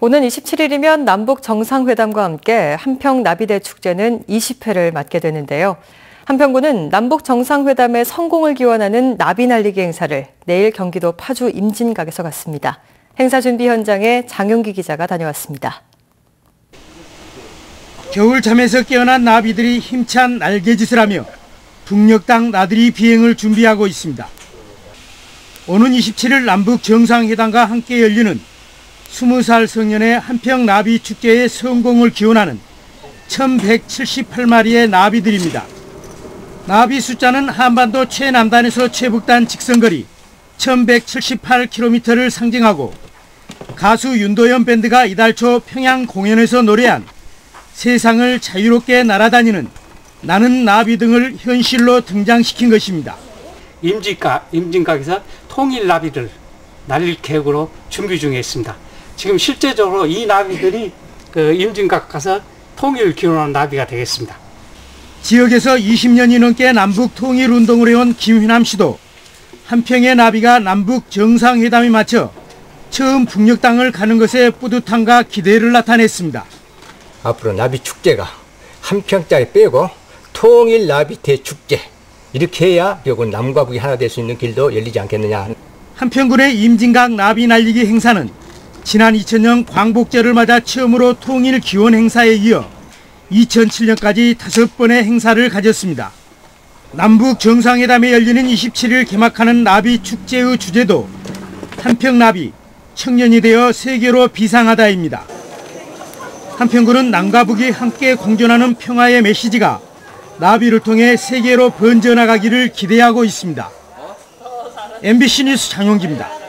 오는 27일이면 남북 정상회담과 함께 한평 나비대 축제는 20회를 맞게 되는데요. 한평군은 남북 정상회담의 성공을 기원하는 나비 날리기 행사를 내일 경기도 파주 임진각에서 갖습니다. 행사 준비 현장에 장용기 기자가 다녀왔습니다. 겨울잠에서 깨어난 나비들이 힘찬 날개짓을 하며 북녘 나들이 비행을 준비하고 있습니다. 오는 27일 남북 정상회담과 함께 열리는 20살 성년의 한평 나비 축제의 성공을 기원하는 1178마리의 나비들입니다. 나비 숫자는 한반도 최남단에서 최북단 직선거리 1178km를 상징하고 가수 윤도현 밴드가 이달 초 평양 공연에서 노래한 세상을 자유롭게 날아다니는 나는 나비 등을 현실로 등장시킨 것입니다. 임진각에서 통일 나비를 날릴 계획으로 준비 중에 있습니다. 지금 실제적으로 이 나비들이 임진각 가서 통일을 기원하는 나비가 되겠습니다. 지역에서 20년이 넘게 남북 통일 운동을 해온 김휘남 씨도 한평의 나비가 남북 정상회담에 맞춰 처음 북녘 땅을 가는 것에 뿌듯함과 기대를 나타냈습니다. 앞으로 나비 축제가 한평짜리 빼고 통일 나비 대축제 이렇게 해야 결국 남과 북이 하나 될 수 있는 길도 열리지 않겠느냐. 한평군의 임진각 나비 날리기 행사는 지난 2000년 광복절을 맞아 처음으로 통일 기원 행사에 이어 2007년까지 5번의 행사를 가졌습니다. 남북 정상회담에 열리는 27일 개막하는 나비 축제의 주제도 한평나비, 청년이 되어 세계로 비상하다입니다. 한평군은 남과 북이 함께 공존하는 평화의 메시지가 나비를 통해 세계로 번져나가기를 기대하고 있습니다. MBC 뉴스 장용기입니다.